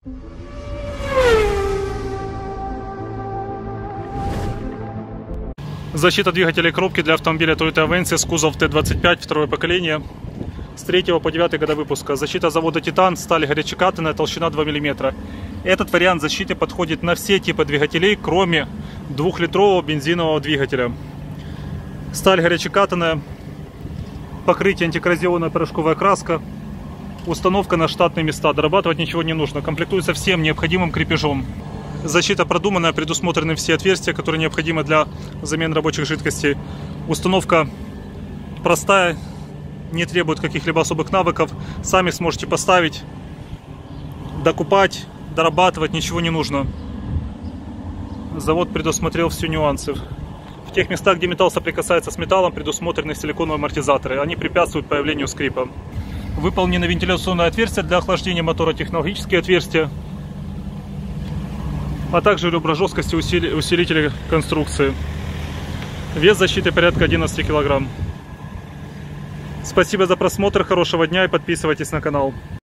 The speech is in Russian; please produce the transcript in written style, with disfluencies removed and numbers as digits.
Защита двигателя и коробки для автомобиля Toyota Avensis, кузов Т-25, второе поколение, с 3 по 9 года выпуска. Защита завода Титан, сталь горячекатанная, толщина 2 мм. Этот вариант защиты подходит на все типы двигателей, кроме 2-литрового бензинового двигателя. Сталь горячекатанная, покрытие антикоррозионная порошковая краска, установка на штатные места. Дорабатывать ничего не нужно, комплектуется всем необходимым крепежом. Защита продуманная, предусмотрены все отверстия, которые необходимы для замены рабочих жидкостей. Установка простая, не требует каких-либо особых навыков. Сами сможете поставить, докупать, дорабатывать ничего не нужно. Завод предусмотрел все нюансы. В тех местах, где металл соприкасается с металлом, предусмотрены силиконовые амортизаторы. Они препятствуют появлению скрипа. Выполнены вентиляционные отверстия для охлаждения мотора, технологические отверстия, а также ребра жесткости усилители конструкции. Вес защиты порядка 11 кг. Спасибо за просмотр, хорошего дня и подписывайтесь на канал.